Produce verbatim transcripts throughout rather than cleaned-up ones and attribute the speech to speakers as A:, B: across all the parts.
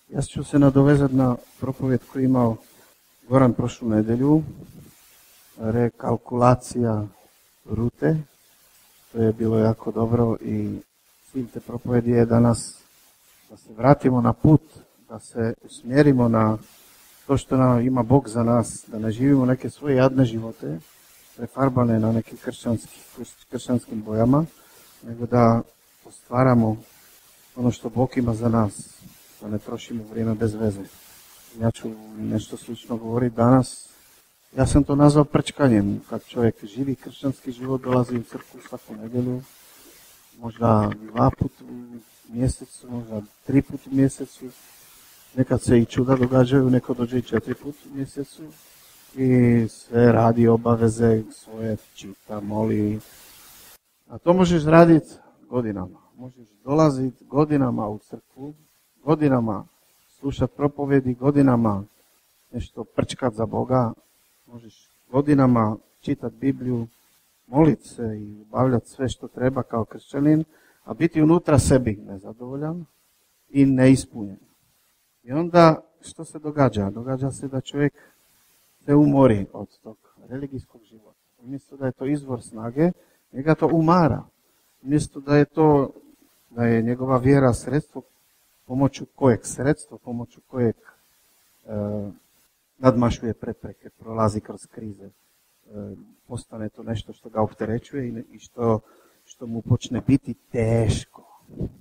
A: Ja ću se nadovezati na propovjed koju imao Goran prošlu nedelju, rekalkulacija rute, to je bilo jako dobro i cilj te propovjedi je danas da se vratimo na put, da se usmjerimo na to što nam ima Bog za nas, da ne živimo neke svoje jadne živote, prefarbane na nekim kršćanskim bojama, nego da ostvaramo ono što Bog ima za nas, da ne trošimo vrijeme bez veze. Ja ću nešto slično govoriti danas. Ja sam to nazvao prčkanjem. Kad čovjek živi kršćanski život, dolazi u crkvu svaku nedjelju, možda dva put u mjesecu, možda tri put u mjesecu. Nekad se i čuda događaju, neko dođe i četiri put u mjesecu. I sve radi obaveze svoje, čita, moli. A to možeš raditi godinama. Možeš dolaziti godinama u crkvu, godinama slušati propovjedi, godinama nešto prčkat za Boga, možeš godinama čitati Bibliju, moliti se i obavljati sve što treba kao kršćanin, a biti unutra sebi nezadovoljan i neispunjen. I onda što se događa? Događa se da čovjek se umori od tog religijskog života. Umjesto da je to izvor snage, njega to umara. Umjesto da je to, da je njegova vjera sredstvo pomoću kojeg sredstvo, pomoću kojeg e, nadmašuje prepreke, prolazi kroz krize, e, postane to nešto što ga opterećuje i, i što, što mu počne biti teško.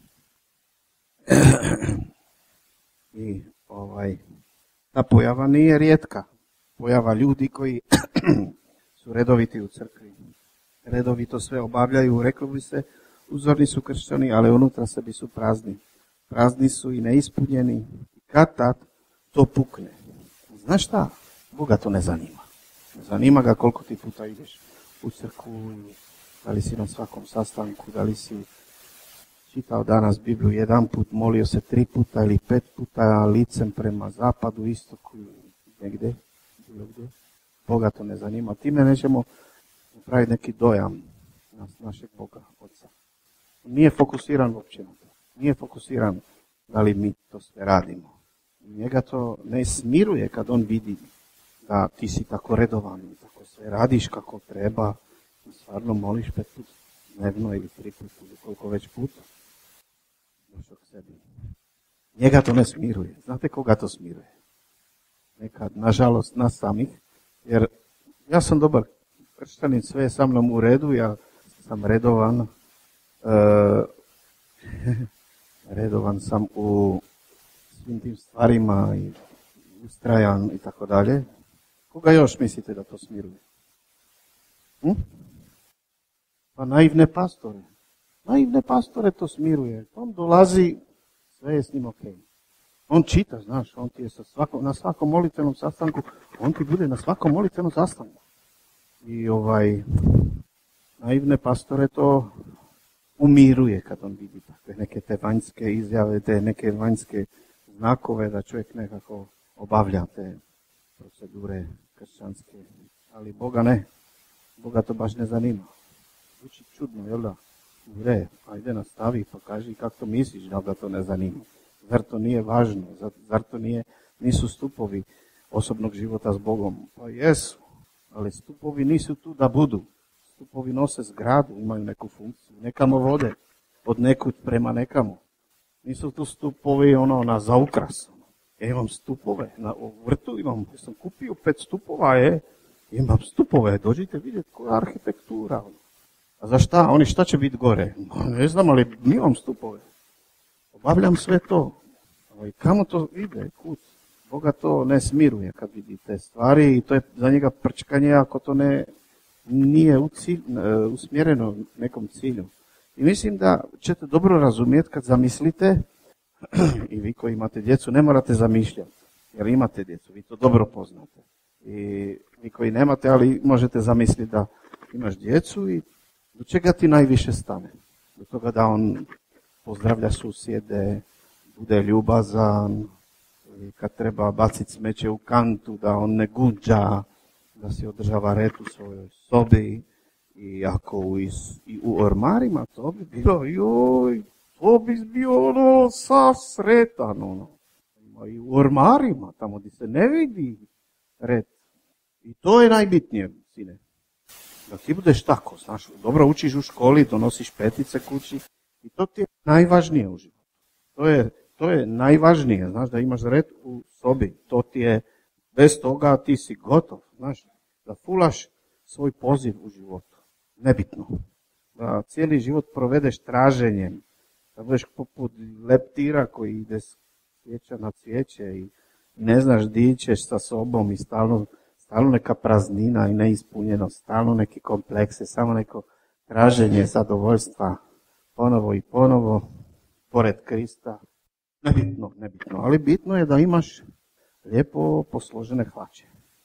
A: I ovaj, ta pojava nije rijetka. Pojava ljudi koji su redoviti u crkvi, redovito sve obavljaju, reklo bi se, uzorni su kršćani, ali unutra sebi su prazni. Prazni su i neispunjeni. Kad tad to pukne. Znaš šta? Boga to ne zanima. Ne zanima ga koliko ti puta ideš u crkvu, da li si na svakom sastanku, da li si čitao danas Bibliju jedan put, molio se tri puta ili pet puta licem prema zapadu, istoku, negdje, bilo gdje. Boga to ne zanima. Time nećemo napraviti neki dojam na našeg Boga, Oca. Nije fokusiran uopće na to. Nije fokusiran da li mi to sve radimo. Njega to ne smiruje kad on vidi da ti si tako redovan, tako sve radiš kako treba, i stvarno moliš pet put dnevno ili tri put ili koliko već puta. Došao k sebi. Njega to ne smiruje. Znate koga to smiruje? Nekad, nažalost, nas samih, jer ja sam dobar kršćanin, sve je sa mnom u redu, ja sam redovan, uh, redovan sam u svim tim stvarima i ustrajan i tako dalje. Koga još mislite da to smiruje? Hm? Pa naivne pastore. Naivne pastore to smiruje. On dolazi, sve je s njim ok. On čita, znaš, on ti je sa svakom, na svakom molitvenom sastanku, on ti bude na svakom molitvenom sastanku. I ovaj, naivne pastore to umiruje kad on vidi takve neke te vanjske izjave, te neke vanjske znakove da čovjek nekako obavlja te procedure kršćanske. Ali Boga ne. Boga to baš ne zanima. Zvuči čudno, jel da? Ure, ajde nastavi pa kaži kako to misliš da ga to ne zanima. Zar to nije važno? Zar, zar to nije, nisu stupovi osobnog života s Bogom? Pa jesu, ali stupovi nisu tu da budu. Stupovi nose zgradu, imaju neku funkciju, nekamo vode, od nekud prema nekamo. Nisu tu stupovi ono na za ukras. Ja imam stupove, na vrtu imam, ja sam kupio pet stupova, je, imam stupove, dođite vidjeti koja je arhitektura. A za šta? Oni šta će biti gore? Ne znam, ali imam stupove. Obavljam sve to. I kamo to ide? Kud? Boga to ne smiruje kad vidi te stvari i to je za njega prčkanje ako to ne nije u cilj, usmjereno nekom cilju. I mislim da ćete dobro razumjeti kad zamislite, i vi koji imate djecu ne morate zamišljati, jer imate djecu, vi to dobro poznate. I vi koji nemate, ali možete zamisliti da imaš djecu i do čega ti najviše stane? Do toga da on pozdravlja susjede, bude ljubazan, i kad treba baciti smeće u kantu, da on ne gunđa, da se održava red u svojoj sobi. I ako u, i u ormarima to bi bilo, joj, to bi bio ono, sav sretan, ono. i u ormarima, tamo gdje se ne vidi red. I to je najbitnije, sine. Da ti budeš tako, znaš, dobro učiš u školi, donosiš petice kući i to ti je najvažnije u životu. To je, to je najvažnije, znaš, da imaš red u sobi. To ti je, bez toga ti si gotov, znaš, da fulaš svoj poziv u životu. Nebitno. Da cijeli život provedeš traženjem, da budeš poput leptira koji ide s cvijeća na cvijeće i ne znaš di ćeš sa sobom i stalno, stalno neka praznina i neispunjenost, stalno neki komplekse, samo neko traženje zadovoljstva ponovo i ponovo, pored Krista. Nebitno, nebitno, ali bitno je da imaš lijepo posložene hlače.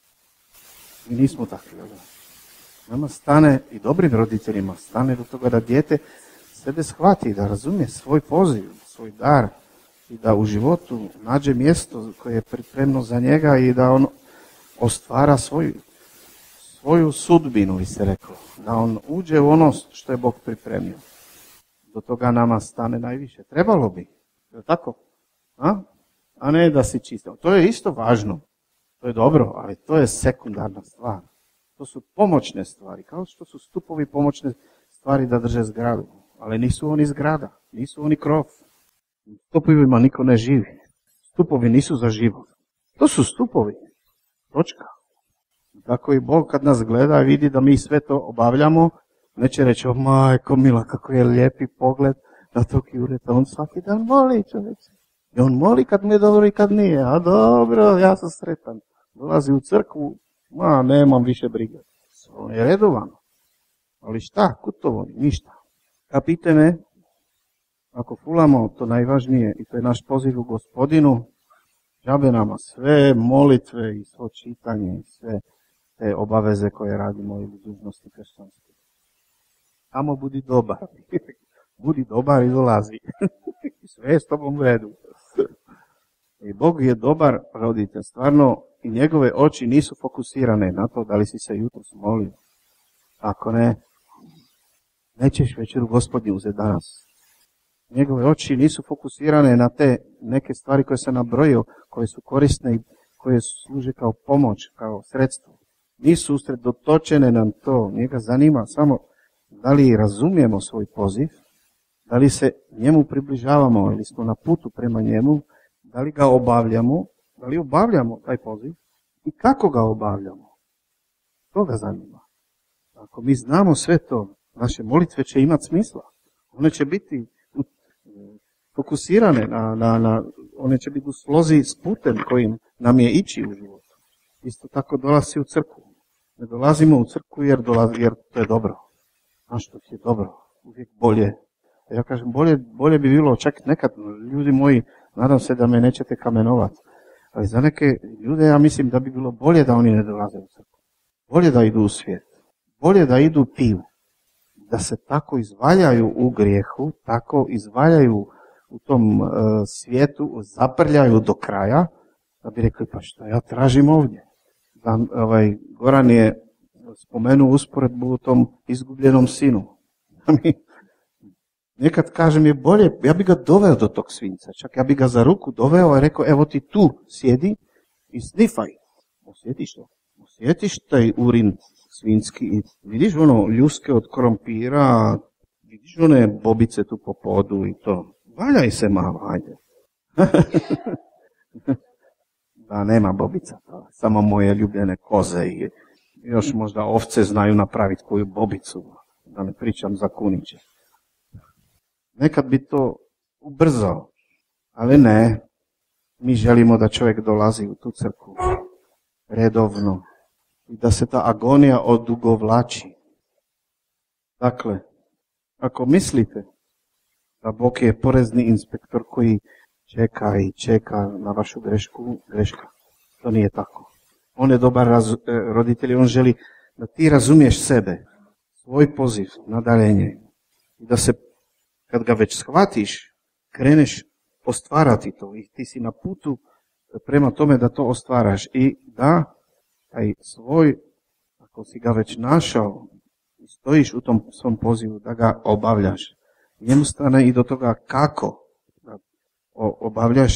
A: Mi nismo takvi, da. Nama stane, i dobrim roditeljima, stane do toga da dijete sebe shvati, da razumije svoj poziv, svoj dar i da u životu nađe mjesto koje je pripremno za njega i da on ostvara svoju, svoju sudbinu, bi se reklo. Da on uđe u ono što je Bog pripremio. Do toga nama stane najviše. Trebalo bi, je tako? A? A ne da si čisto. To je isto važno. To je dobro, ali to je sekundarna stvar. To su pomoćne stvari, kao što su stupovi pomoćne stvari da drže zgradu. Ali nisu oni zgrada, nisu oni krov. U stupovima niko ne živi. Stupovi nisu za život. To su stupovi. Točka. Tako i Bog kad nas gleda i vidi da mi sve to obavljamo, neće reći, o majko mila, kako je lijepi pogled na tog jureta. On svaki dan moli, čovječe. I on moli kad mu je dobro i kad nije. A dobro, ja sam sretan. Dolazi u crkvu, ma nemam više brige. On je redovano. Ali šta? Kud to vodi? Ništa. Kapite me, ako fulamo to najvažnije i to je naš poziv u Gospodinu, džabe nama sve molitve i svo čitanje i sve te obaveze koje radimo ili dužnosti kršćanske. Samo budi dobar. Budi dobar i dolazi. Sve je s tobom u redu. I Bog je dobar roditelj, stvarno, i njegove oči nisu fokusirane na to da li si se jutros molio. Ako ne, nećeš večeru Gospodnju uzeti danas. Njegove oči nisu fokusirane na te neke stvari koje se nabrojio, koje su korisne i koje služe kao pomoć, kao sredstvo. Nisu usredotočene na to. Njega zanima samo da li razumijemo svoj poziv, da li se njemu približavamo ili smo na putu prema njemu, da li ga obavljamo, da li obavljamo taj poziv i kako ga obavljamo. To ga zanima. Ako mi znamo sve to, naše molitve će imati smisla. One će biti fokusirane, na, na, na, one će biti u slozi s putem kojim nam je ići u životu. Isto tako dolazi u crkvu. Ne dolazimo u crkvu jer, dolazi, jer to je dobro. Znaš, to je dobro. Uvijek bolje. Ja kažem, bolje, bolje bi bilo, čak nekad, ljudi moji, nadam se da me nećete kamenovati, ali za neke ljude ja mislim da bi bilo bolje da oni ne dolaze u crkvu. Bolje da idu u svijet. Bolje da idu pivu. Da se tako izvaljaju u grijehu, tako izvaljaju u tom uh, svijetu, zaprljaju do kraja, da bi rekli, pa što ja tražim ovdje. Da, ovaj, Goran je spomenuo usporedbu u tom izgubljenom sinu. Nekad kažem je bolje, ja bi ga doveo do tog svinca, čak ja bi ga za ruku doveo i rekao, evo ti tu sjedi i snifaj. Osjetiš to? Osjetiš taj urin svinski i vidiš ono ljuske od krompira, vidiš one bobice tu po podu i to. Valjaj se malo, ajde. Da, nema bobica, samo moje ljubljene koze i još možda ovce znaju napraviti koju bobicu, da ne pričam za kuniće. Nekad bi to ubrzao, ali ne, mi želimo da čovjek dolazi u tu crkvu redovno i da se ta agonija odugovlači. Dakle, ako mislite da Bog je porezni inspektor koji čeka i čeka na vašu grešku, greška. To nije tako. On je dobar raz, roditelj, on želi da ti razumiješ sebe, svoj poziv, nadaljenje. I da se, kad ga već shvatiš, kreneš ostvarati to i ti si na putu prema tome da to ostvaraš i da taj svoj, ako si ga već našao i stojiš u tom svom pozivu, da ga obavljaš. Njemu stane i do toga kako da obavljaš,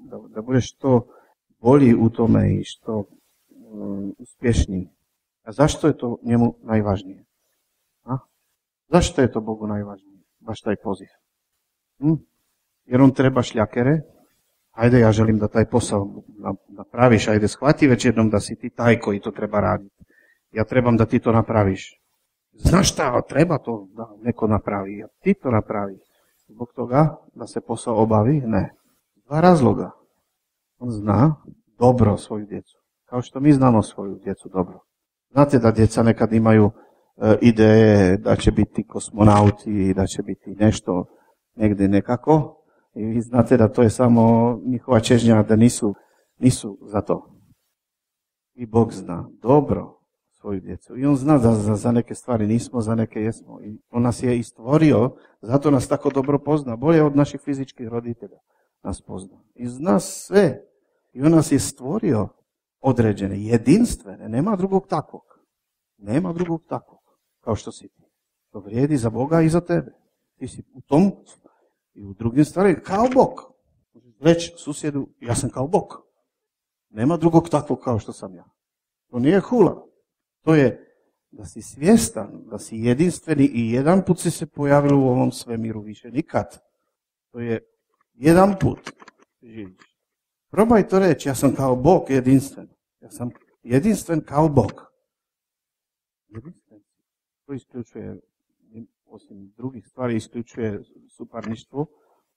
A: da, da budeš što bolji u tome i što um, uspješniji. A zašto je to njemu najvažnije? A? Zašto je to Bogu najvažnije? Baš taj poziv. Hm? Jer on treba šljakere. Ajde, ja želim da taj posao napraviš, ajde, shvati već jednom da si ti taj koji to treba raditi. Ja trebam da ti to napraviš. Znaš šta, treba to da neko napravi, ja ti to napravi. Zbog toga da se posao obavi? Ne. Dva razloga. On zna dobro svoju djecu. Kao što mi znamo svoju djecu dobro. Znate da djeca nekad imaju e, ideje da će biti kosmonauti, da će biti nešto negdje nekako. I vi znate da to je samo njihova čežnja, da nisu, nisu za to. I Bog zna dobro svoju djecu. I on zna da za, za neke stvari nismo, za neke jesmo. I on nas je i stvorio, zato nas tako dobro pozna. Bolje od naših fizičkih roditelja nas pozna. I zna sve. I on nas je stvorio određene, jedinstvene. Nema drugog takvog. Nema drugog takvog. Kao što si ti. To vrijedi za Boga i za tebe. Ti si u tom i u drugim stvarima kao Bog. Reći susjedu, ja sam kao Bog. Nema drugog takvog kao što sam ja. To nije hula. To je da si svjestan, da si jedinstveni i jedan put si se pojavio u ovom svemiru, više nikad. To je jedan put živiš. Probaj to reći, ja sam kao Bog jedinstven. Ja sam jedinstven kao Bog. Jedinstven. To isključuje, osim drugih stvari, isključuje suparništvo.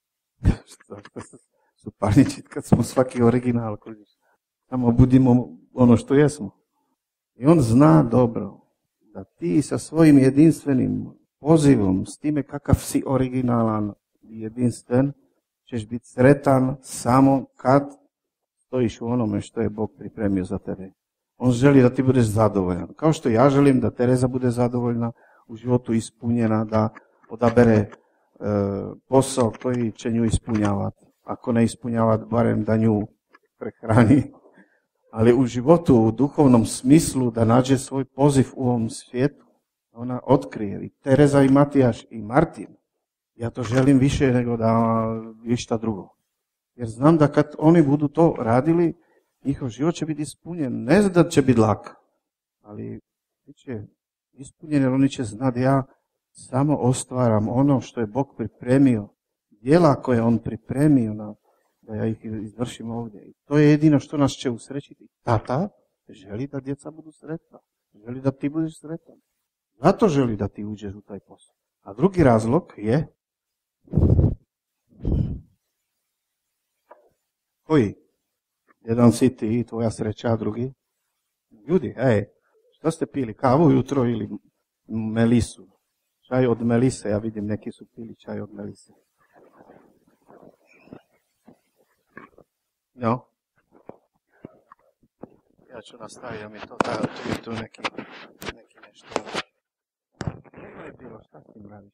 A: Suparničit kad smo svaki original. Samo budimo ono što jesmo. I on zna dobro da ti sa svojim jedinstvenim pozivom, s time kakav si originalan i jedinstven, ćeš biti sretan samo kad stojiš u onome što je Bog pripremio za tebe. On želi da ti budeš zadovoljan. Kao što ja želim da Tereza bude zadovoljna, u životu ispunjena, da odabere e, posao koji će nju ispunjavati. Ako ne ispunjavati, barem da nju prehrani. Ali u životu, u duhovnom smislu, da nađe svoj poziv u ovom svijetu, ona otkrije i Tereza i Matijaš i Martin. Ja to želim više nego da išta drugo. Jer znam da kad oni budu to radili, njihov život će biti ispunjen. Ne znam da će biti lak, ali bit će ispunjen jer oni će znati ja samo ostvaram ono što je Bog pripremio, djela koje on pripremio na da ja ih izvršim ovdje. I to je jedino što nas će usrećiti. Tata želi da djeca budu sretna. Želi da ti budeš sretan. Zato želi da ti uđeš u taj posao. A drugi razlog je koji? Jedan si ti i tvoja sreća, a drugi? Ljudi, ej, što ste pili? Kavu jutro ili melisu? Čaj od melise, ja vidim neki su pili čaj od melise. No. Ja ću nastaviti, ja mi to da, tu je tu neki, neki nešto. Kako je bilo, šta s tim radiš?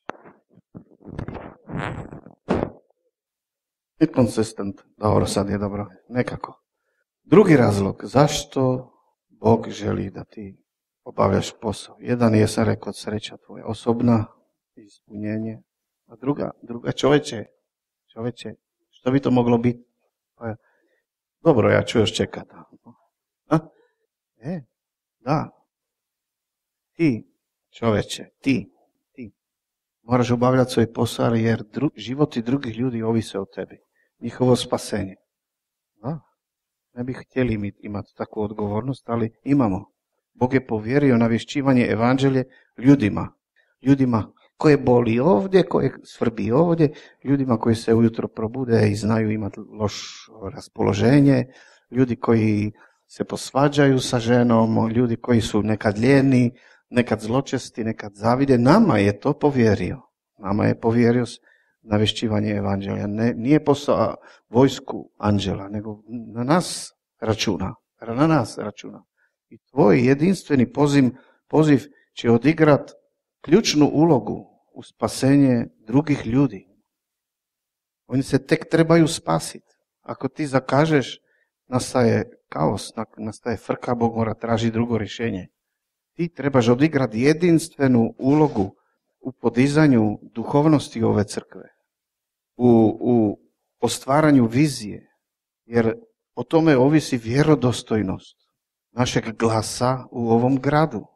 A: Inconsistent, dobro, sad je dobro, nekako. Drugi razlog, zašto Bog želi da ti obavljaš posao? Jedan je, sam rekao, sreća tvoja osobna, ispunjenje, a druga, druga čovječe, čovječe, što bi to moglo biti? Pa, dobro, ja ću još čekati. A? E, da. Ti, čoveče, ti, ti, moraš obavljati svoj posao jer dru, životi drugih ljudi ovise o tebi. Njihovo spasenje. Da. Ne bih htjeli imati takvu odgovornost, ali imamo. Bog je povjerio navješćivanje evanđelje ljudima. Ljudima koje boli ovdje, koje svrbi ovdje, ljudima koji se ujutro probude i znaju imati loš raspoloženje, ljudi koji se posvađaju sa ženom, ljudi koji su nekad lijeni, nekad zločesti, nekad zavide. Nama je to povjerio. Nama je povjerio navješćivanje evanđelja. Ne, nije posao vojsku anđela, nego na nas računa. Na nas računa. I tvoj jedinstveni poziv, poziv će odigrat ključnu ulogu u spasenje drugih ljudi. Oni se tek trebaju spasiti. Ako ti zakažeš, nastaje kaos, nastaje frka, Bog mora tražiti drugo rješenje. Ti trebaš odigrati jedinstvenu ulogu u podizanju duhovnosti ove crkve, u, u ostvaranju vizije, Jer o tome ovisi vjerodostojnost našeg glasa u ovom gradu.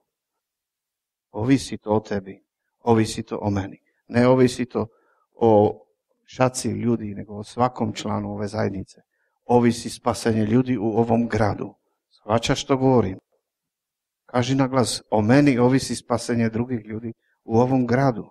A: Ovisi to o tebi, ovisi to o meni. Ne ovisi to o šaci ljudi, nego o svakom članu ove zajednice. Ovisi spasenje ljudi u ovom gradu. Shvaćaš što govorim? Kaži na glas, o meni ovisi spasenje drugih ljudi u ovom gradu.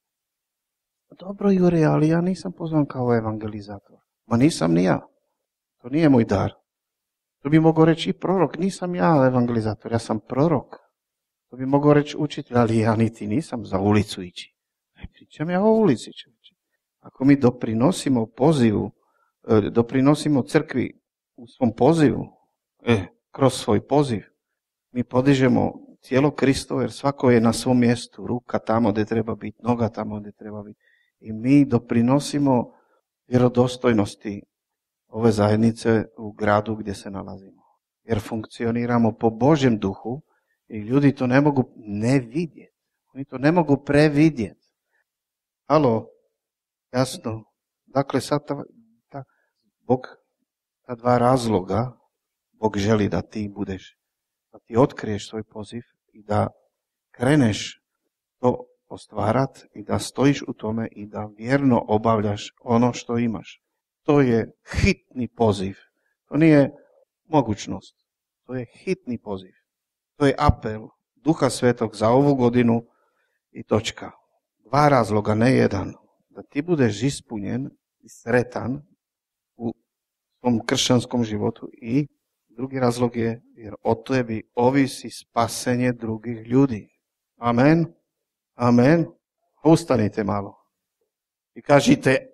A: Dobro, Jure, ali ja nisam pozvan kao evangelizator. Ma nisam ni ja. To nije moj dar. To bi mogao reći i prorok. Nisam ja evangelizator, ja sam prorok. To bi mogao reći učitelj, ali ja niti nisam za ulicu ići. Ne pričam ja o ulici. Ako mi doprinosimo pozivu, doprinosimo crkvi u svom pozivu, e, kroz svoj poziv, mi podižemo cijelo Kristo, jer svako je na svom mjestu, ruka tamo gdje treba biti, noga tamo gdje treba biti. I mi doprinosimo vjerodostojnosti ove zajednice u gradu gdje se nalazimo. Jer funkcioniramo po Božjem duhu i ljudi to ne mogu ne vidjeti. Oni to ne mogu previdjeti. Halo, jasno. Dakle, sad ta, ta, Bog, ta dva razloga, Bog želi da ti budeš, da ti otkriješ svoj poziv i da kreneš to ostvarat i da stojiš u tome i da vjerno obavljaš ono što imaš. To je hitni poziv. To nije mogućnost. To je hitni poziv. To je apel Duha Svetog za ovu godinu i točka. Dva razloga, ne jedan. Da ti budeš ispunjen i sretan u svom kršćanskom životu i drugi razlog je jer od tebi ovisi spasenje drugih ljudi. Amen. Amen. Ustanite malo i kažite,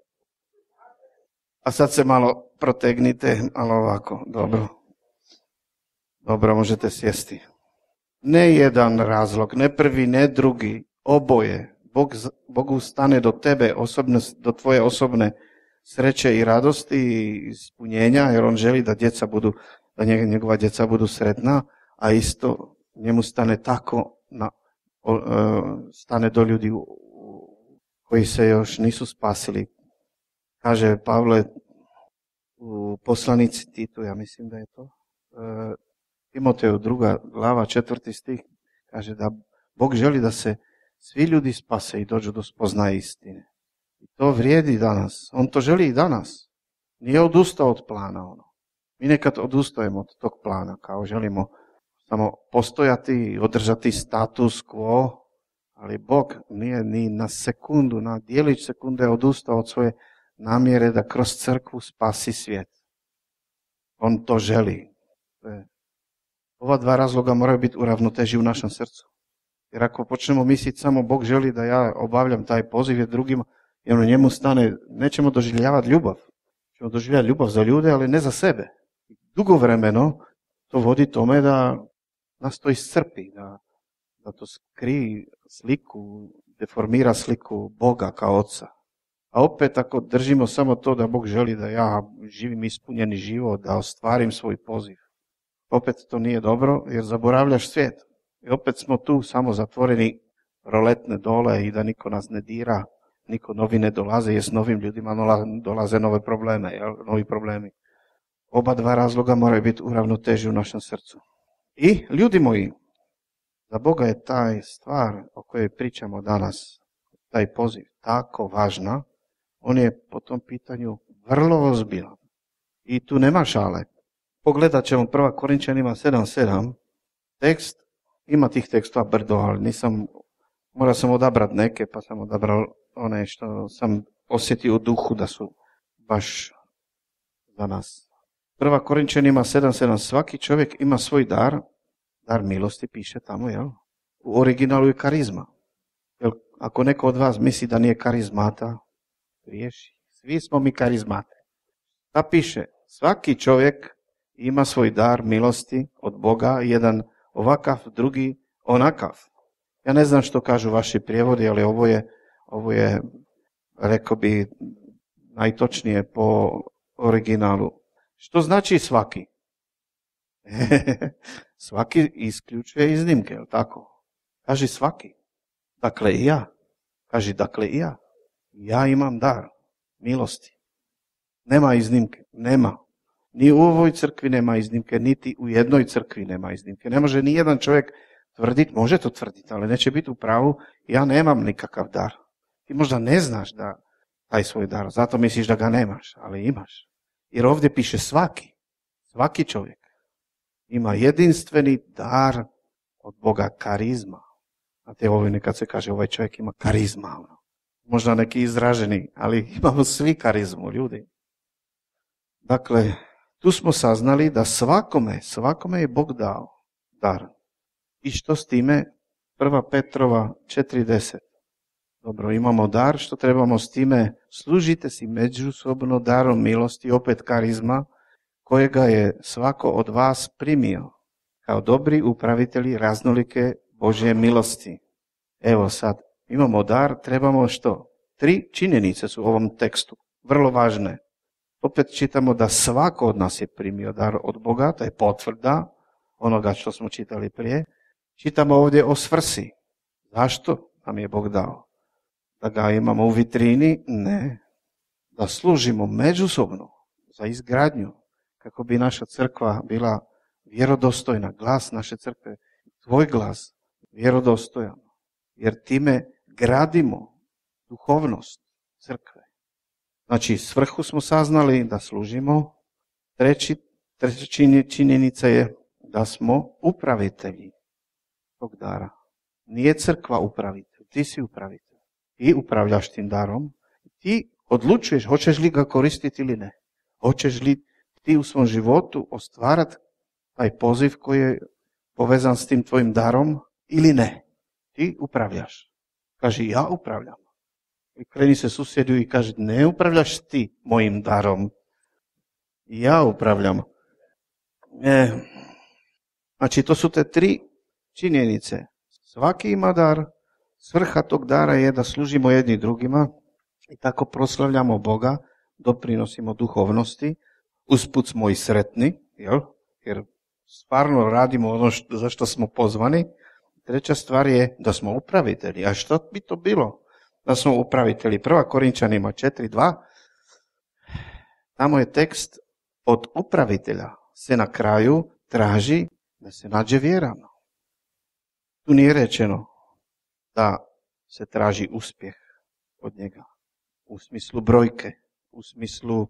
A: a sad se malo protegnite, ali ovako, dobro. Dobro, možete sjesti. Ne jedan razlog, ne prvi, ne drugi, oboje. Bog, Bogu stane do tebe, osobne, do tvoje osobne sreće i radosti i ispunjenja, jer on želi da djeca budu, da njegova djeca budu sretna, a isto njemu stane tako, na, stane do ljudi koji se još nisu spasili. Kaže Pavle u poslanici Titu, ja mislim da je to, Timoteju druga glava, četvrti stih, kaže da Bog želi da se svi ljudi spase i dođu do spoznaje istine. I to vrijedi danas. On to želi i danas. Nije odustao od plana ono. Mi nekad odustajemo od tog plana, kao želimo samo postojati i održati status quo, ali Bog nije ni na sekundu, na dijelić sekunde odustao od svoje namjere da kroz crkvu spasi svijet. On to želi. Ova dva razloga moraju biti u ravnoteži u našem srcu. Jer ako počnemo misliti samo Bog želi da ja obavljam taj poziv jer drugima, jer u njemu stane, nećemo doživljavati ljubav. Ćemo doživljavati ljubav za ljude, ali ne za sebe. Dugovremeno to vodi tome da nas to iscrpi, da, da to skrivi sliku, deformira sliku Boga kao Oca. A opet ako držimo samo to da Bog želi da ja živim ispunjeni život, da ostvarim svoj poziv, opet to nije dobro jer zaboravljaš svijet. I opet smo tu samo zatvoreni roletne dole i da niko nas ne dira, niko novi ne dolaze, jer s novim ljudima dolaze nove probleme, jel? Novi problemi. Oba dva razloga moraju biti u ravnoteži u našem srcu. I ljudi moji, za Boga je taj stvar o kojoj pričamo danas, taj poziv, tako važna, on je po tom pitanju vrlo ozbiljan. I tu nema šale. Pogledat ćemo prva Korinčanima sedam sedam, tekst, ima tih tekstova brdo, ali nisam, morao sam odabrati neke, pa sam odabrao one što sam osjetio u duhu da su baš za nas. Prva Korinčanima sedam sedam, svaki čovjek ima svoj dar, dar milosti piše tamo, jel? U originalu je karizma. Jel, ako neko od vas misli da nije karizmata, griješi. Svi smo mi karizmate. Ta piše, svaki čovjek ima svoj dar milosti od Boga, jedan ovakav, drugi onakav. Ja ne znam što kažu vaši prijevodi, ali ovo je, ovo je, rekao bi, najtočnije po originalu. Što znači svaki? Svaki isključuje iznimke, je li tako? Kaži svaki. Dakle i ja. Kaži dakle i ja. Ja imam dar milosti. Nema iznimke. Nema. Ni u ovoj crkvi nema iznimke, niti u jednoj crkvi nema iznimke. Ne može ni jedan čovjek tvrditi, može to tvrditi, ali neće biti u pravu, ja nemam nikakav dar. Ti možda ne znaš da taj svoj dar, zato misliš da ga nemaš, ali imaš. Jer ovdje piše svaki, svaki čovjek ima jedinstveni dar od Boga, karizma. Znate, ovo nekad se kaže, ovaj čovjek ima karizma. Ono. Možda neki izraženi, ali imamo svi karizmu, ljudi. Dakle, tu smo saznali da svakome, svakome je Bog dao dar. I što s time? Prva Petrova četiri deset. Dobro, imamo dar, što trebamo s time? Služite si međusobno darom milosti, opet karizma, kojega je svako od vas primio, kao dobri upravitelji raznolike Božje milosti. Evo sad, imamo dar, trebamo što? Tri činjenice su u ovom tekstu, vrlo važne. Opet čitamo da svako od nas je primio dar od Boga, to je potvrda onoga što smo čitali prije. Čitamo ovdje o svrsi. Zašto nam je Bog dao? Da ga imamo u vitrini? Ne. Da služimo međusobno za izgradnju, kako bi naša crkva bila vjerodostojna. Glas naše crkve, tvoj glas, vjerodostojan. Jer time gradimo duhovnost crkve. Znači, svrhu smo saznali da služimo. Treći, treća činjenica je da smo upravitelji tog dara. Nije crkva upravitelj, ti si upravitelj. Ti upravljaš tim darom. Ti odlučuješ hoćeš li ga koristiti ili ne. Hoćeš li ti u svom životu ostvarati taj poziv koji je povezan s tim tvojim darom ili ne. Ti upravljaš. Kaže, ja upravljam. I kreni se susjedu i kaže, ne upravljaš ti mojim darom. Ja upravljam. E, znači, to su te tri činjenice. Svaki ima dar. Svrha tog dara je da služimo jedni drugima i tako proslavljamo Boga, doprinosimo duhovnosti. Usput smo i sretni, jel? Jer stvarno radimo ono što, za što smo pozvani. Treća stvar je da smo upravitelji. A što bi to bilo? Da smo upravitelji. Prva Korinčanima četiri dva. Tamo je tekst od upravitelja se na kraju traži da se nađe vjeran. Tu nije rečeno da se traži uspjeh od njega. U smislu brojke, u smislu e,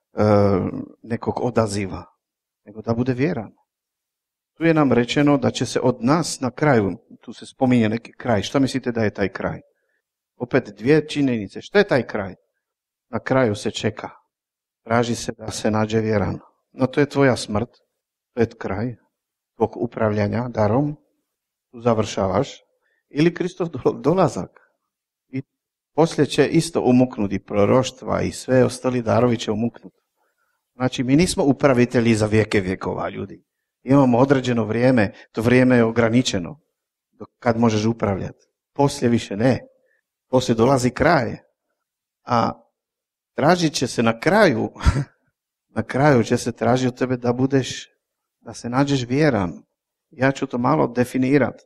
A: nekog odaziva, nego da bude vjeran. Tu je nam rečeno da će se od nas na kraju, tu se spominje neki kraj, što mislite da je taj kraj? Opet dvije činjenice, što je taj kraj? Na kraju se čeka, traži se da se nađe vjeran. No to je tvoja smrt, to je kraj tvog upravljanja darom, tu završavaš, ili Kristov dolazak. I poslije će isto umuknuti proroštva i sve ostali darovi će umuknuti. Znači, mi nismo upravitelji za vijeke vjekova, ljudi. Imamo određeno vrijeme, to vrijeme je ograničeno. Kad možeš upravljati. Poslije više ne. Poslije dolazi kraj. A tražit će se na kraju, na kraju će se tražiti od tebe da budeš, da se nađeš vjeran. Ja ću to malo definirati.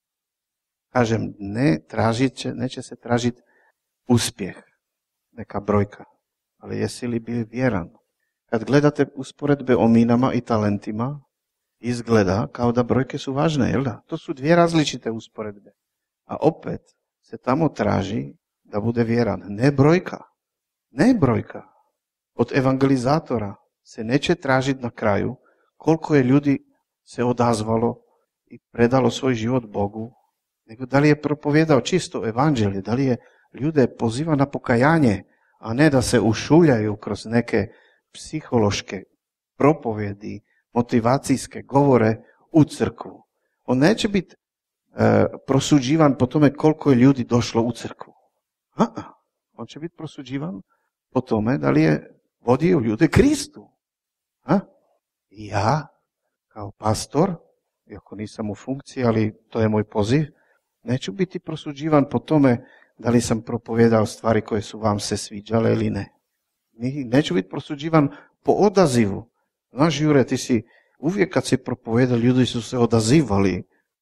A: Kažem, ne tražit će, neće se tražiti uspjeh, neka brojka. Ali jesi li bio vjeran? Kad gledate usporedbe o minama i talentima, izgleda kao da brojke su važne, jel da? To su dvije različite usporedbe. A opet se tamo traži da bude vjeran. Ne brojka. Ne brojka. Od evangelizatora se neće tražiti na kraju koliko je ljudi se odazvalo i predalo svoj život Bogu, nego da li je propovjedao čisto evanđelje, da li je ljude poziva na pokajanje, a ne da se ušuljaju kroz neke psihološke propovjedi, motivacijske govore u crkvu. On neće biti e, prosuđivan po tome koliko je ljudi došlo u crkvu. A-a. On će biti prosuđivan po tome da li je vodio ljude Kristu. A? I ja, kao pastor, iako nisam u funkciji, ali to je moj poziv, neću biti prosuđivan po tome da li sam propovjedao stvari koje su vam se sviđale ili ne. Neću biti prosuđivan po odazivu. Znaš, Jure, ti si uvijek kad si propovedao, ljudi su se odazivali.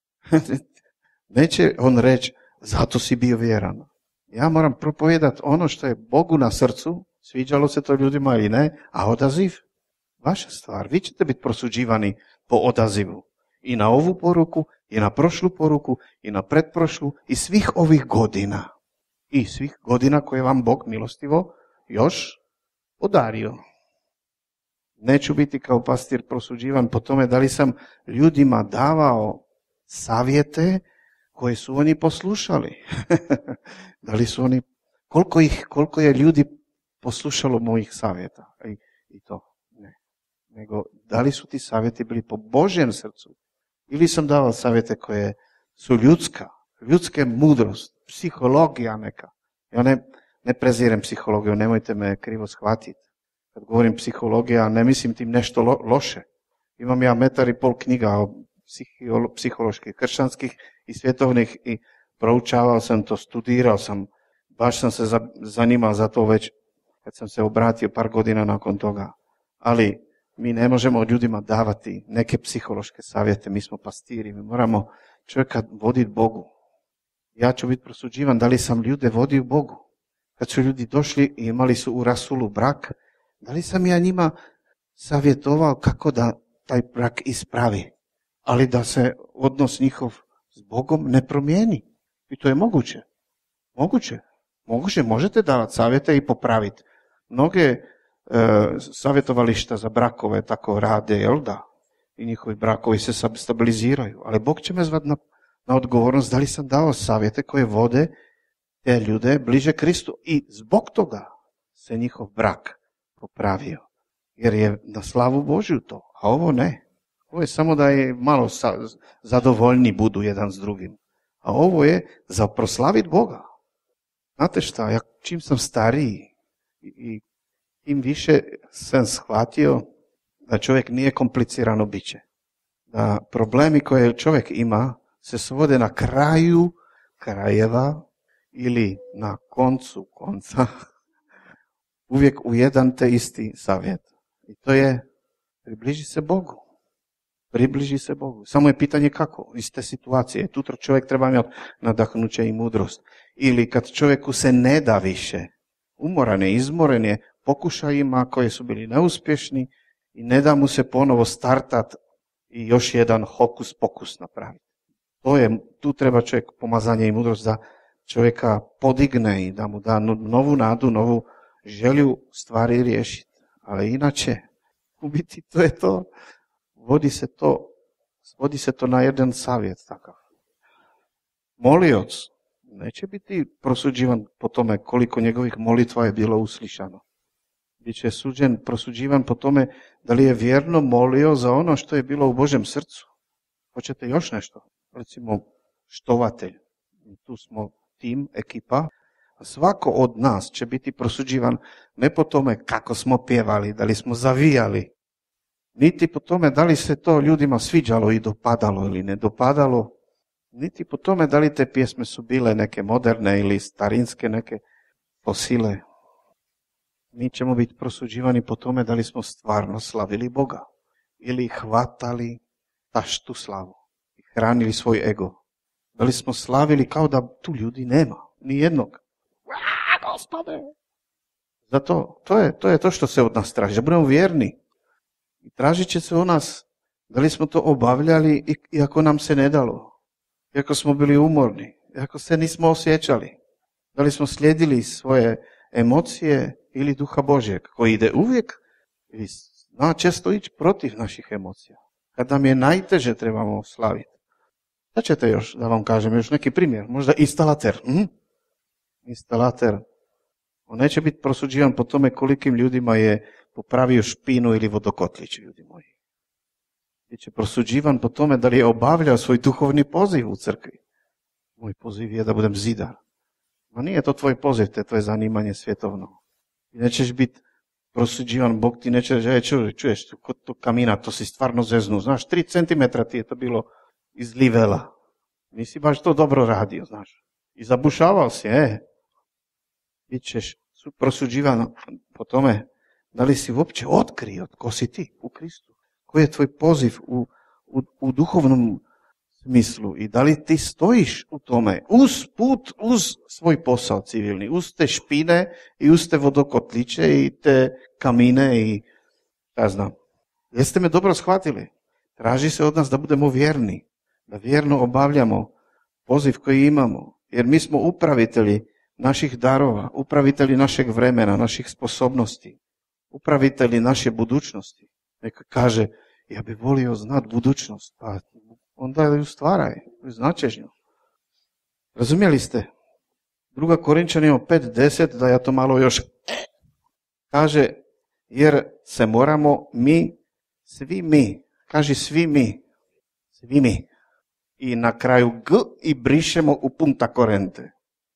A: Neće on reći, zato si bio vjeran. Ja moram propovedati ono što je Bogu na srcu, sviđalo se to ljudima ili ne, a odaziv Vaša stvar. Vi ćete biti prosuđivani po odazivu. I na ovu poruku, i na prošlu poruku, i na pretprošlu, i svih ovih godina. I svih godina koje vam Bog milostivo još podario. Neću biti kao pastir prosuđivan po tome da li sam ljudima davao savjete koje su oni poslušali. Da li su oni, koliko, ih, koliko je ljudi poslušalo mojih savjeta? I, i to ne. Nego, da li su ti savjeti bili po Božjem srcu? Ili sam davao savjete koje su ljudska, ljudske mudrost, psihologija neka. Ja ne, ne prezirem psihologiju, nemojte me krivo shvatiti. Kad govorim psihologija, ne mislim tim nešto lo, loše. Imam ja metar i pol knjiga o psiholoških, kršćanskih i svjetovnih i proučavao sam to, studirao sam, baš sam se zanimao za to već kad sam se obratio par godina nakon toga. Ali mi ne možemo ljudima davati neke psihološke savjete, mi smo pastiri, mi moramo čovjeka voditi Bogu. Ja ću biti prosuđivan da li sam ljude vodio Bogu. Kad su ljudi došli i imali su u rasulu brak, da li sam ja njima savjetovao kako da taj brak ispravi, ali da se odnos njihov s Bogom ne promijeni. I to je moguće. Moguće. Moguće, možete davati savjete i popraviti. Mnoge e, savjetovališta za brakove tako rade, jel da? I njihovi brakovi se stabiliziraju. Ali Bog će me zvati na, na odgovornost da li sam dao savjete koje vode te ljude bliže Kristu. I zbog toga se njihov brak popravio. Jer je na slavu Božju to, a ovo ne. Ovo je samo da je malo sa, zadovoljni budu jedan s drugim. A ovo je za proslaviti Boga. Znate šta, ja čim sam stariji i tim više sam shvatio da čovjek nije komplicirano biće. Da problemi koje čovjek ima se svode na kraju krajeva ili na koncu konca uvijek u jedan te isti savjet. I to je približi se Bogu. Približi se Bogu. Samo je pitanje kako, iz te situacije. Tutro čovjek treba imati nadahnuće i mudrost. Ili kad čovjeku se ne da više, umoran je, izmoren je pokušajima koji su bili neuspješni i ne da mu se ponovo startat i još jedan hokus pokus napraviti. To je, tu treba čovjek pomazanje i mudrost da čovjeka podigne i da mu da novu nadu, novu želju stvari riješiti. Ali inače, u biti to je to, vodi se to, vodi se to na jedan savjet takav. Molioc neće biti prosuđivan po tome koliko njegovih molitva je bilo uslišano. Biće suđen, prosuđivan po tome da li je vjerno molio za ono što je bilo u Božjem srcu. Hoćete još nešto? Recimo, štovatelj. Tu smo tim, ekipa. A svako od nas će biti prosuđivan ne po tome kako smo pjevali, da li smo zavijali, niti po tome da li se to ljudima sviđalo i dopadalo ili ne dopadalo, niti po tome da li te pjesme su bile neke moderne ili starinske, neke fosile. Mi ćemo biti prosuđivani po tome da li smo stvarno slavili Boga ili hvatali taštu slavu i hranili svoj ego. Da li smo slavili kao da tu ljudi nema, ni jednog. Gospode! Zato, to je, to je to što se od nas traži, da budemo vjerni. I tražit će se od nas da li smo to obavljali iako nam se ne dalo, iako smo bili umorni, iako se nismo osjećali. Da li smo slijedili svoje emocije ili duha Božjeg, koji ide uvijek ili zna često ići protiv naših emocija. Kad nam je najteže trebamo slaviti. Da ćete još, da vam kažem, još neki primjer, možda instalater. Hm? Instalater. On neće biti prosuđivan po tome kolikim ljudima je popravio špinu ili vodokotlić, ljudi moji. Biće prosuđivan po tome da li je obavljao svoj duhovni poziv u crkvi. Moj poziv je da budem zidar. Ma nije to tvoj poziv, to je tvoje zanimanje svjetovno. I nećeš biti prosuđivan, Bog ti neće reći, čuj, čuješ, kod tog kamina, to si stvarno zeznu, znaš, tri centimetra ti je to bilo iz livela. Nisi baš to dobro radio, znaš. I zabušavao si, e. Bićeš prosuđivan po tome da li si uopće otkrio tko si ti u Kristu. Koji je tvoj poziv u, u, u duhovnom smislu i da li ti stojiš u tome uz put, uz svoj posao civilni, uz te špine i uz te vodokotliće i te kamine i ja znam, Jeste me dobro shvatili? Traži se od nas da budemo vjerni, da vjerno obavljamo poziv koji imamo, jer mi smo upravitelji naših darova, upravitelji našeg vremena, naših sposobnosti, upravitelji naše budućnosti. Neka kaže, ja bi volio znat budućnost, pa onda ju stvaraj, značeš nju. Razumjeli ste? Druga Korinčanima pet deset, da ja to malo još kaže, jer se moramo mi, svi mi, kaže svi mi, svi mi, i na kraju G i brišemo u punta korente.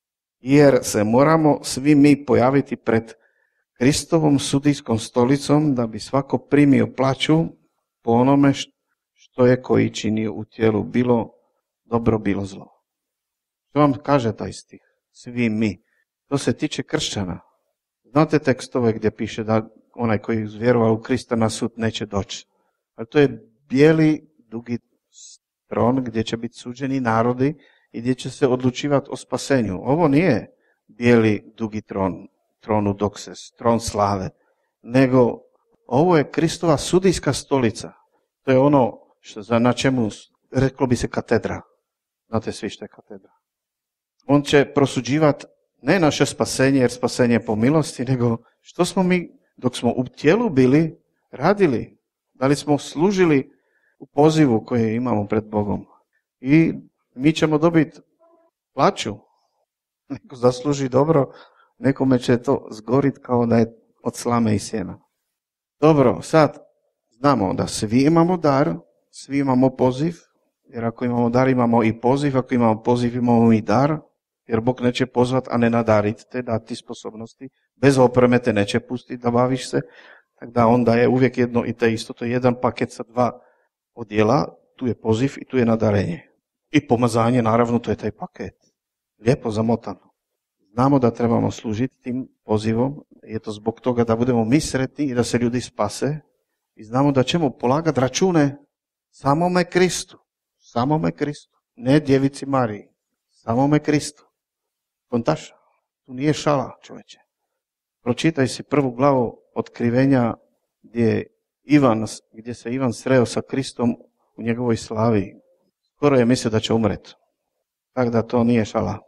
A: Jer se moramo svi mi pojaviti pred Kristovom sudijskom stolicom da bi svako primio plaću po onome što je koji činio u tijelu, bilo dobro, bilo zlo. Što vam kaže taj stih? Svi mi. To se tiče kršćana. Znate tekstove gdje piše da onaj koji vjerovao u Krista na sud neće doći. Ali to je bijeli, dugi tron gdje će biti suđeni narodi i gdje će se odlučivati o spasenju. Ovo nije bijeli, dugi tron, tronu dokses, tron slave, nego ovo je Kristova sudijska stolica. To je ono što, za, na čemu reklo bi se katedra. Znate svi što je katedra. On će prosuđivati ne naše spasenje, jer spasenje je po milosti, nego što smo mi, dok smo u tijelu bili, radili. Da li smo služili u pozivu koji imamo pred Bogom. I mi ćemo dobiti plaću. Neko zasluži dobro, nekome će to zgoriti kao da je od slame i sjena. Dobro, sad znamo da svi imamo dar, svi imamo poziv, jer ako imamo dar imamo i poziv, ako imamo poziv imamo i dar, jer Bog neće pozvat, a ne nadariti te, dati sposobnosti, bez opreme te neće pustiti da baviš se, tako da onda je uvijek jedno i te isto, to je jedan paket sa dva odjela, tu je poziv i tu je nadarenje. I pomazanje, naravno, to je taj paket. Lijepo zamotano. Znamo da trebamo služiti tim pozivom, je to zbog toga da budemo mi sretni i da se ljudi spase. I znamo da ćemo polagati račune samome Kristu. Samome Kristu. Ne djevici Mariji. Samome Kristu. Kontaša. Tu nije šala, čovječe. Pročitaj si prvu glavu Otkrivenja gdje, Ivan, gdje se Ivan sreo sa Kristom u njegovoj slavi. Skoro je mislio da će umreti. Tako da to nije šala.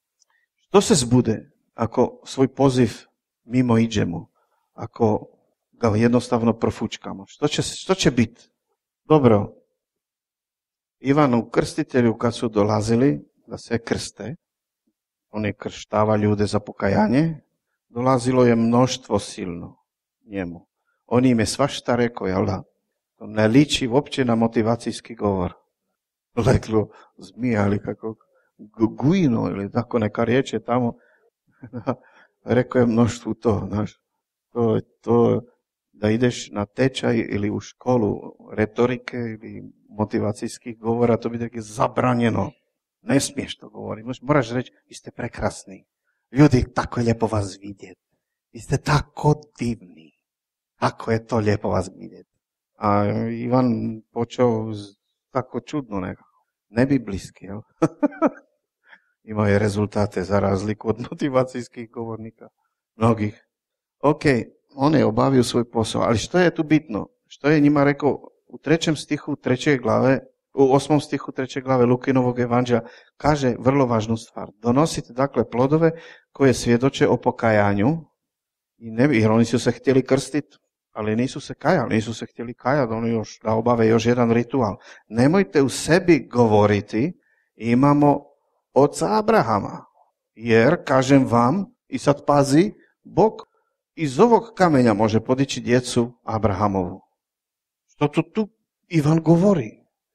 A: Što se zbude ako svoj poziv mimo iđemo? Ako ga jednostavno profučkamo? Što će, što će biti? Dobro. Ivanu Krstitelju kad su dolazili da se krste, on je krštava ljude za pokajanje, dolazilo je mnoštvo silno njemu. On im je svašta rekao, jel da? To ne liči uopće na motivacijski govor. Leklo zmija ili kako guino ili tako neka riječ je tamo. Rekao je mnoštvu to, znaš. To je to da ideš na tečaj ili u školu retorike ili motivacijskih govora, to bi tako zabranjeno. Ne smiješ to govoriti. Moraš reći, vi ste prekrasni. Ljudi, tako je lijepo vas vidjeti. Vi ste tako divni. Kako je to lijepo vas vidjeti. A Ivan počeo tako čudno nekako. Nebiblijski, jel? Imao je rezultate za razliku od motivacijskih govornika. Mnogih. Ok, on je obavio svoj posao, ali što je tu bitno? Što je njima rekao u trećem stihu treće glave, u osmom stihu treće glave Lukinovog evanđelja, kaže vrlo važnu stvar. Donosite dakle plodove koje svjedoče o pokajanju, i ne, jer oni su se htjeli krstiti, ali nisu se kajali, nisu se htjeli kajati, oni još da obave još jedan ritual. Nemojte u sebi govoriti, imamo oca Abrahama, jer, kažem vam, i sad pazi, Bog iz ovog kamenja može podići djecu Abrahamovu. Što to tu Ivan govori?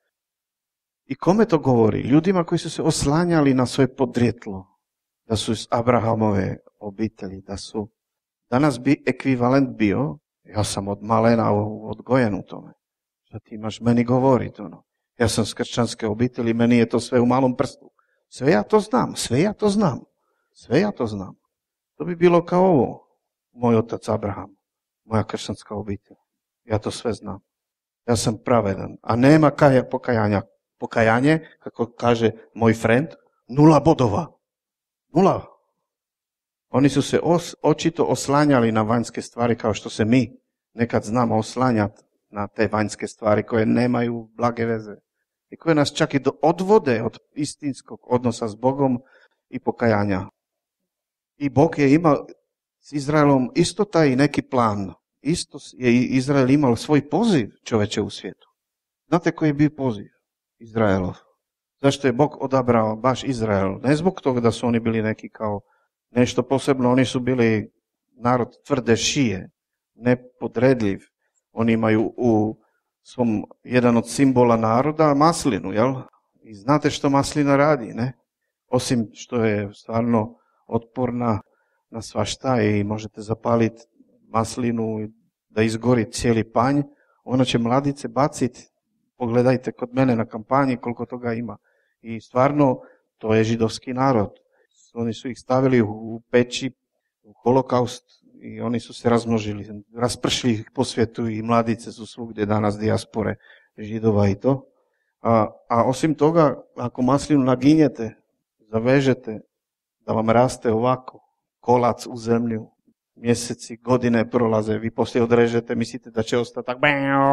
A: I kome to govori? Ljudima koji su se oslanjali na svoje podrijetlo, da su iz Abrahamove obitelji, da su, danas bi ekvivalent bio, ja sam od malena odgojen u tome. Što ti imaš meni govoriti, ono. Ja sam s kršćanske obitelji, meni je to sve u malom prstu. Sve ja to znam, sve ja to znam, sve ja to znam. To bi bilo kao ovo, moj otac Abraham, moja kršćanska obitelj. Ja to sve znam. Ja sam pravedan, a nema kaja, pokajanja. Pokajanje, kako kaže moj friend, nula bodova. Nula. Oni su se os, očito oslanjali na vanjske stvari kao što se mi nekad znamo oslanjati na te vanjske stvari koje nemaju blage veze i koje nas čak i do odvode od istinskog odnosa s Bogom i pokajanja. I Bog je imao s Izraelom isto taj neki plan. Isto je Izrael imao svoj poziv čoveče u svijetu. Znate koji je bio poziv Izraelov? Zašto je Bog odabrao baš Izrael? Ne zbog toga da su oni bili neki kao nešto posebno, oni su bili narod tvrde šije, nepodredljiv. Oni imaju u svom, jedan od simbola naroda, maslinu, jel? I znate što maslina radi, ne? Osim što je stvarno otporna na svašta i možete zapaliti maslinu da izgori cijeli panj, ona će mladice baciti. Pogledajte kod mene na kampanji koliko toga ima. I stvarno, to je židovski narod. Oni su ih stavili u peći, u holokaust i oni su se razmnožili, raspršili ih po svijetu i mladice su svugdje danas dijaspore Židova i to. A, a osim toga, ako maslinu naginjete, zavežete, da vam raste ovako, kolac u zemlju, mjeseci, godine prolaze, vi poslije odrežete, mislite da će ostati tak,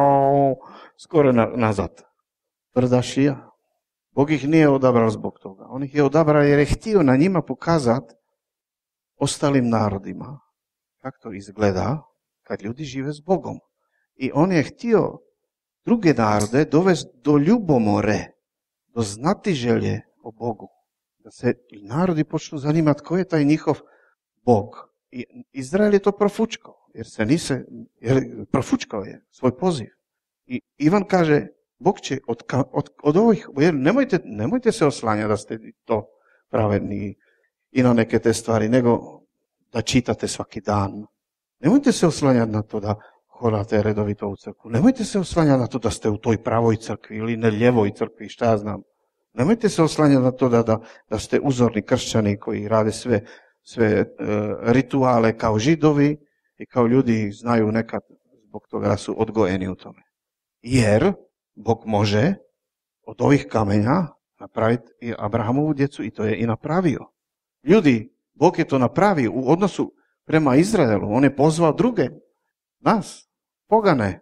A: skoro na, nazad. Tvrda šija. Bog ih nije odabrao zbog toga. On ih je odabrao jer je htio na njima pokazati ostalim narodima kako to izgleda kad ljudi žive s Bogom. I on je htio druge narode dovesti do ljubomore, do znatiželje o Bogu. Da se i narodi počnu zanimati ko je taj njihov Bog. I Izrael je to profučkao, jer se nise, jer profučkao je svoj poziv. I Ivan kaže, Bog će od, od, od ovih, jer nemojte, nemojte se oslanjati da ste to pravedni i na neke te stvari, nego da čitate svaki dan. Nemojte se oslanjati na to da hodate redovito u crkvu. Nemojte se oslanjati na to da ste u toj pravoj crkvi ili ne ljevoj crkvi, šta ja znam. Nemojte se oslanjati na to da, da, da ste uzorni kršćani koji rade sve, sve e, rituale kao Židovi i kao ljudi znaju nekad zbog toga da su odgojeni u tome. Jer Bog može od ovih kamenja napraviti i Abrahamovu djecu i to je i napravio. Ljudi, Bog je to napravio u odnosu prema Izraelu. On je pozvao druge, nas, pogane.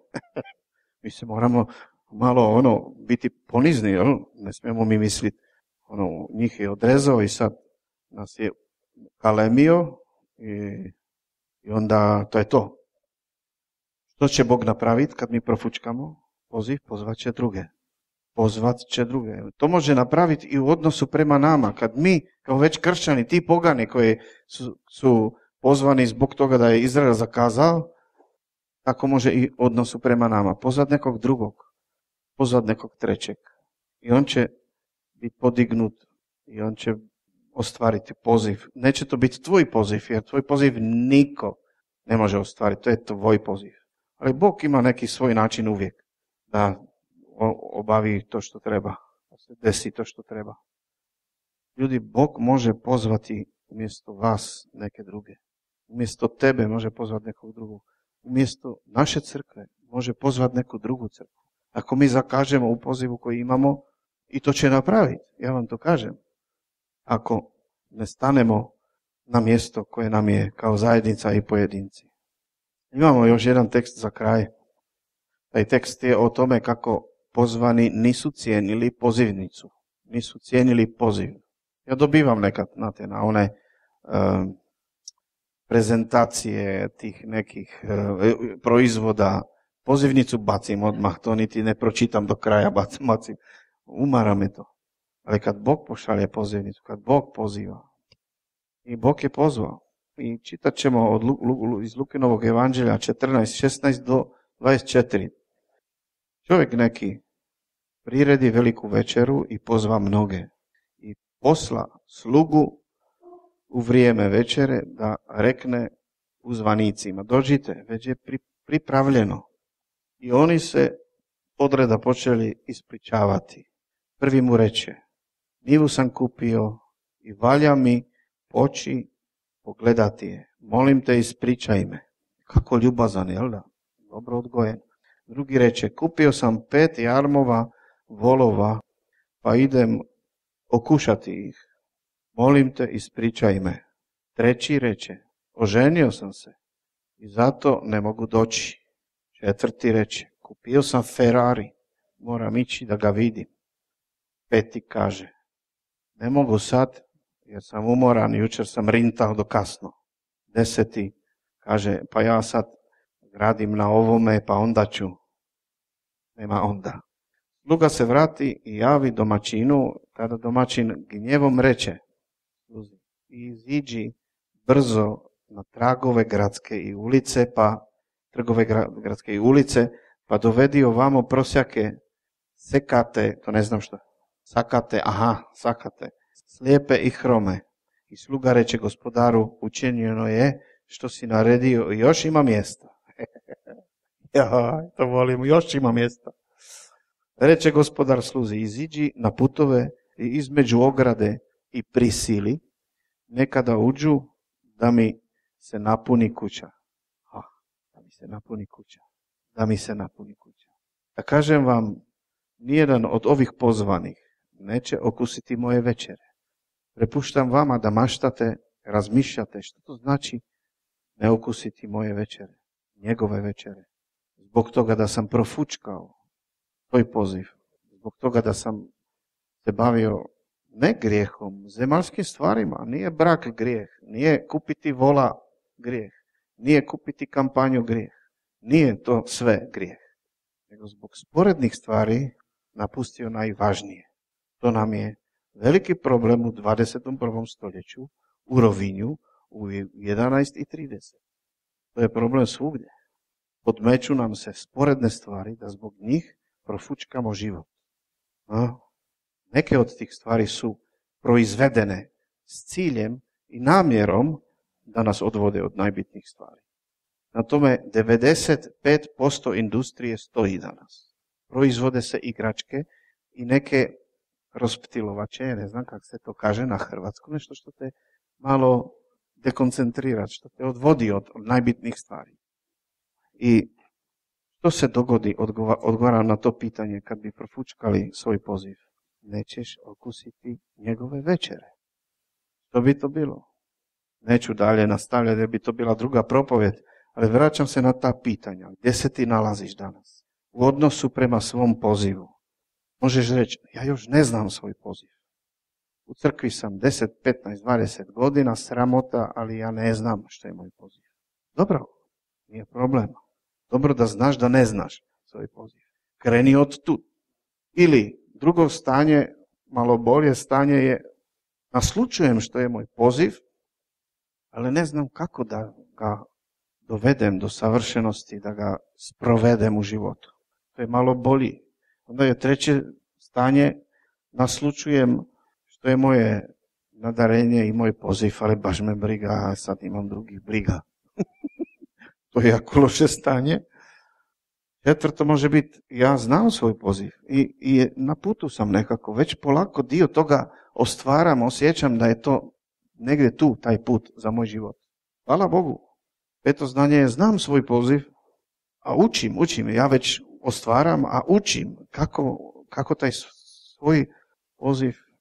A: Mi se moramo malo ono biti ponizni, jel? Ne smijemo mi misliti, ono, njih je odrezao i sad nas je kalemio i, i onda to je to. Što će Bog napraviti kad mi profučkamo? Poziv, pozvat će druge. Pozvat će druge. To može napraviti i u odnosu prema nama. Kad mi, kao već kršćani, ti pogani koji su, su pozvani zbog toga da je Izrael zakazao, tako može i u odnosu prema nama. Pozvat nekog drugog. Pozvat nekog trećeg. I on će biti podignut i on će ostvariti poziv. Neće to biti tvoj poziv, jer tvoj poziv niko ne može ostvariti. To je tvoj poziv. Ali Bog ima neki svoj način uvijek da obavi to što treba, da se desi to što treba. Ljudi, Bog može pozvati umjesto vas neke druge. Umjesto tebe može pozvati nekog drugog. Umjesto naše crkve može pozvati neku drugu crkvu. Ako mi zakažemo u pozivu koji imamo, i to će napraviti, ja vam to kažem. Ako ne stanemo na mjesto koje nam je kao zajednica i pojedinci. Imamo još jedan tekst za kraj. Taj tekst je o tome kako pozvani nisu cijenili pozivnicu. Nisu cijenili poziv. Ja dobivam nekad, znate, na one um, prezentacije tih nekih uh, proizvoda. Pozivnicu bacim odmah, to niti ne pročitam do kraja, bacim, bacim. Umara me to. Ali kad Bog pošalje pozivnicu, kad Bog poziva, i Bog je pozvao. I čitat ćemo od Lu, Lu, iz Lukinovog evanđelja četrnaest, šesnaest do dvadeset četiri. Čovjek neki priredi veliku večeru i pozva mnoge. I posla slugu u vrijeme večere da rekne uzvanicima, dođite, već je pripravljeno. I oni se odreda počeli ispričavati. Prvi mu reče, njivu sam kupio i valja mi poći pogledati je. Molim te, ispričaj me. Kako ljubazan, jel da? Dobro odgojen. Drugi reče, kupio sam pet jarmova volova, pa idem okušati ih. Molim te, ispričaj me. Treći reče, oženio sam se i zato ne mogu doći. Četvrti reče, kupio sam Ferrari, moram ići da ga vidim. Peti kaže, ne mogu sad, jer sam umoran, jučer sam rintao do kasno. Deseti kaže, pa ja sad radim na ovome, pa onda ću. Nema onda. Sluga se vrati i javi domaćinu, kada domaćin gnjevom reče, iziđi brzo na tragove gradske i ulice, pa trgove gradske i ulice, pa dovedi ovamo prosjake, sekate, to ne znam što, sakate, aha, sakate, slijepe i hrome. I sluga reče gospodaru, učinjeno je što si naredio i još ima mjesta. Ja, to volim, još ima mjesta. Reče gospodar sluzi, iziđi na putove i između ograde i prisili, nekada uđu da mi se napuni kuća. Ah, da mi se napuni kuća. Da mi se napuni kuća. Da kažem vam, nijedan od ovih pozvanih neće okusiti moje večere. Prepuštam vama da maštate, razmišljate što to znači ne okusiti moje večere, njegove večere. Zbog toga da sam profučkao tvoj poziv, zbog toga da sam se bavio ne grijehom, zemaljskim stvarima, nije brak grijeh, nije kupiti vola grijeh, nije kupiti kampanju grijeh, nije to sve grijeh, nego zbog sporednih stvari napustio najvažnije. To nam je veliki problem u dvadeset prvom stoljeću, u Rovinju, u jedanaest i trideset. To je problem svugdje. Podmeću nam se sporedne stvari da zbog njih profučkamo život. A? Neke od tih stvari su proizvedene s ciljem i namjerom da nas odvode od najbitnijih stvari. Na tome devedeset pet posto industrije stoji danas. Proizvode se igračke i neke rasptilovače, ne znam kako se to kaže na hrvatskom, nešto što te malo dekoncentrira, što te odvodi od, od najbitnijih stvari. I što se dogodi, odgovaram na to pitanje, kad bi profučkali svoj poziv? Nećeš okusiti njegove večere. Što bi to bilo? Neću dalje nastavljati, jer bi to bila druga propovjed, ali vraćam se na ta pitanja. Gdje se ti nalaziš danas? U odnosu prema svom pozivu. Možeš reći, ja još ne znam svoj poziv. U crkvi sam deset, petnaest, dvadeset godina, sramota, ali ja ne znam što je moj poziv. Dobro, nije problema. Dobro da znaš da ne znaš svoj poziv. Kreni od tu. Ili drugo stanje, malo bolje stanje je, naslučujem što je moj poziv, ali ne znam kako da ga dovedem do savršenosti, da ga sprovedem u životu. To je malo bolji. Onda je treće stanje, naslučujem što je moje nadarenje i moj poziv, ali baš me briga, a sad imam drugih briga. To je jako loše stanje. Četvrto može biti, ja znam svoj poziv i, i na putu sam nekako, već polako dio toga ostvaram, osjećam da je to negdje tu, taj put za moj život. Hvala Bogu. Peto znanje je, znam svoj poziv, a učim, učim, ja već ostvaram, a učim kako, kako taj svoj poziv e,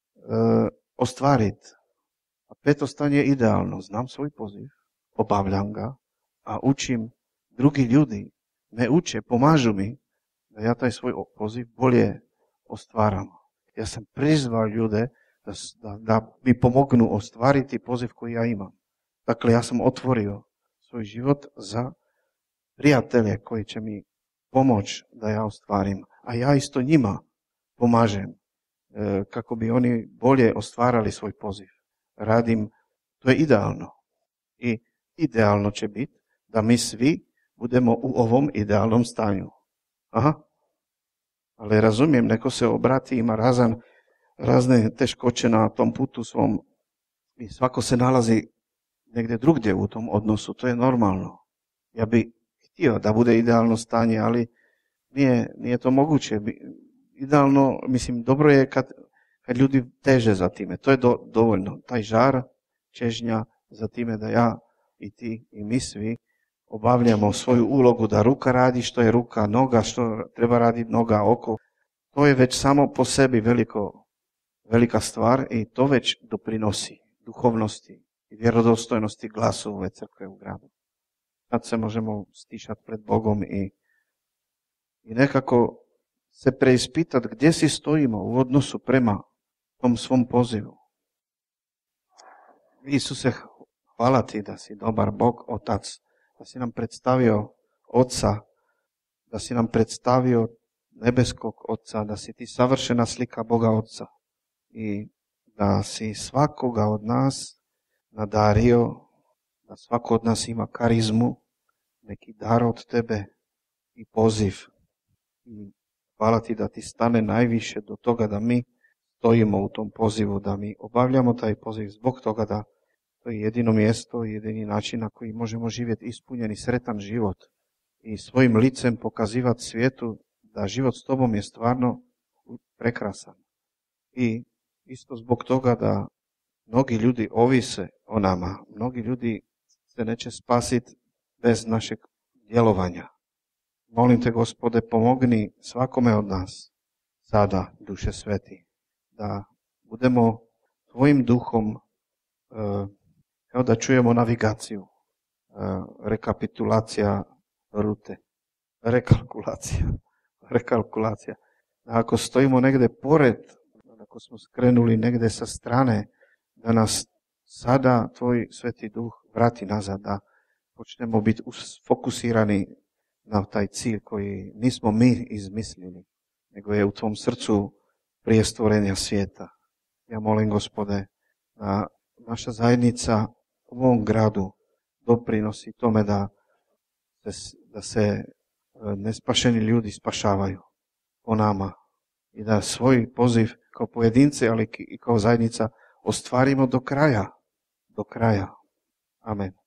A: ostvariti. A peto stanje je idealno, znam svoj poziv, obavljam ga, a učim drugi ljudi, me uče, pomažu mi da ja taj svoj poziv bolje ostvaram. Ja sam prizvao ljude da, da, da mi pomognu ostvariti poziv koji ja imam. Dakle, ja sam otvorio svoj život za prijatelje koji će mi pomoći da ja ostvarim, a ja isto njima pomažem e, kako bi oni bolje ostvarali svoj poziv. Radim, to je idealno. I idealno će biti da mi svi budemo u ovom idealnom stanju. Aha. Ali razumijem, neko se obrati, ima razan, razne teškoće na tom putu svom i svako se nalazi negdje drugdje u tom odnosu, to je normalno. Ja bi htio da bude idealno stanje, ali nije, nije to moguće. Idealno, mislim, dobro je kad, kad ljudi teže za time, to je do, dovoljno. Taj žar, čežnja za time da ja i ti i mi svi obavljamo svoju ulogu, da ruka radi što je ruka, noga što treba raditi noga, oko. To je već samo po sebi veliko, velika stvar i to već doprinosi duhovnosti i vjerodostojnosti glasu ove crkve u gradu. Sad se možemo stišati pred Bogom i i nekako se preispitati gdje si stojimo u odnosu prema tom svom pozivu. Isuse, hvala ti da si dobar Bog, Otac, da si nam predstavio Oca, da si nam predstavio nebeskog Oca, da si ti savršena slika Boga Oca i da si svakoga od nas nadario, da svako od nas ima karizmu, neki dar od tebe i poziv. I hvala ti da ti stane najviše do toga da mi stojimo u tom pozivu, da mi obavljamo taj poziv zbog toga da to je jedino mjesto i jedini način na koji možemo živjeti ispunjen i sretan život i svojim licem pokazivati svijetu da život s tobom je stvarno prekrasan. I isto zbog toga da mnogi ljudi ovise o nama, mnogi ljudi se neće spasiti bez našeg djelovanja. Molim te, Gospode, pomogni svakome od nas sada, Duše Sveti, da budemo tvojim duhom, kao da čujemo navigaciju, rekapitulacija rute, rekalkulacija, rekalkulacija. Ako stojimo negdje pored, ako smo skrenuli negdje sa strane, da nas sada tvoj Sveti Duh vrati nazad, da počnemo biti fokusirani na taj cilj koji nismo mi izmislili, nego je u tvom srcu prije stvorenja svijeta. Ja molim, Gospode, da naša zajednica u ovom gradu doprinosi tome da se, da se nespašeni ljudi spašavaju po nama i da svoj poziv kao pojedince, ali i kao zajednica ostvarimo do kraja. Do kraja. Amen.